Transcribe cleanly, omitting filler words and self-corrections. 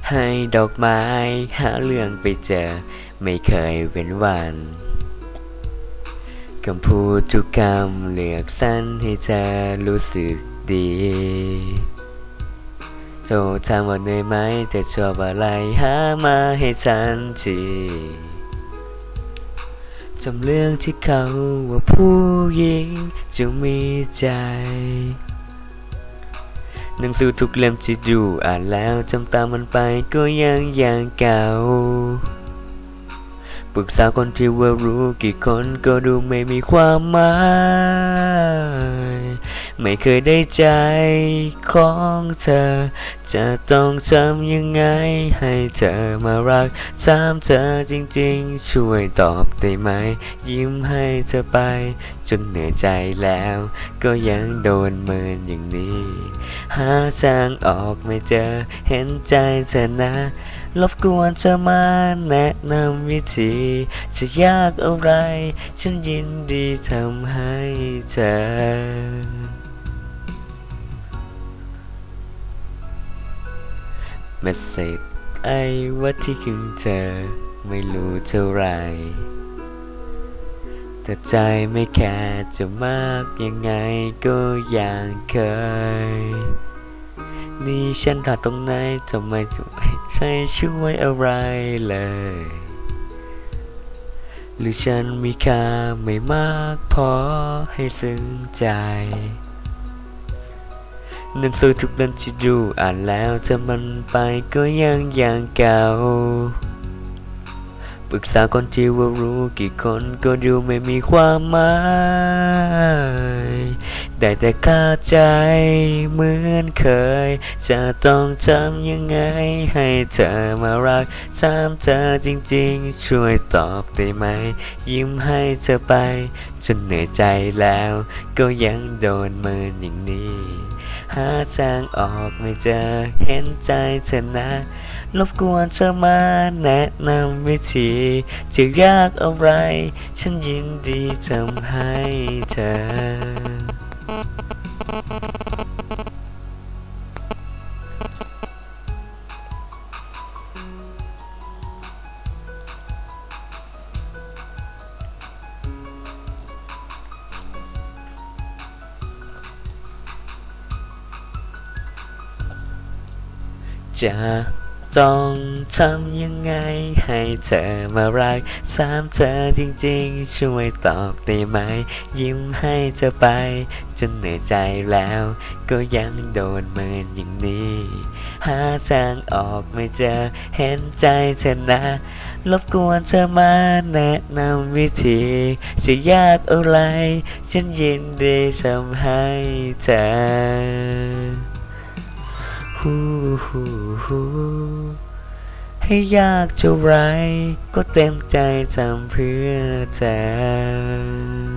ให้ดอกไม้หาเรื่องไปเจอไม่เคยเว้นวันคำพูดทุกคำเลือกสรรให้เธอรู้สึกดีโจถามว่าเหนื่อยไหมจะชอบอะไรหามาให้ฉันทีจำเรื่องที่เขาว่าผู้หญิงจะมีใจหนังสือทุกเล่มที่ดูอ่านแล้วจำตามมันไปก็ยังอย่างเก่าปรึกษาคนที่ว่ารู้กี่คนก็ดูไม่มีความหมายไม่เคยได้ใจของเธอจะต้องทำยังไงให้เธอมารักถามเธอจริงๆช่วยตอบได้ไหมยิ้มให้เธอไปจนเหนื่อยใจแล้วก็ยังโดนเมินอย่างนี้หาทางออกไม่เจอเห็นใจเธอนะรบกวนเธอมาแนะนำวิธีจะยากอะไรฉันยินดีทำให้เธอเมสเซจไอ้ว่าที่คืนเธอไม่รู้เท่าไรแต่ใจไม่แค่จะมากยังไงก็ยังเคยนี่ฉันพลาดตรงไหนทำไมถึงไม่ใช่ช่วยอะไรเลยหรือฉันมีค่าไม่มากพอให้ซึ้งใจหนังสือทุกเล่มที่ดูอ่านแล้วเธอมันไปก็ยังอย่างเก่าปรึกษาคนที่ว่ารู้กี่คนก็ดูไม่มีความหมายได้แต่คาใจเหมือนเคยจะต้องทำยังไงให้เธอมารักถามเธอจริงๆช่วยตอบได้ไหมยิ้มให้เธอไปจนเหนื่อยใจแล้วก็ยังโดนเมินอย่างนี้หาทางออกไม่เจอเห็นใจเธอนะรบกวนเธอมาแนะนำวิธีจะยากอะไรฉันยินดีทำให้เธอจะต้องทำยังไงให้เธอมารักถามเธอจริงๆช่วยตอบได้ไหมยิ้มให้เธอไปจนเหนื่อยใจแล้วก็ยังโดนเมินอย่างนี้หาทางออกไม่เจอเห็นใจเธอนะรบกวนเธอมาแนะนำวิธีจะยากอะไรฉันยินดีทำให้เธอให้ยากเท่าไรก็เต็มใจทำเพื่อเธอ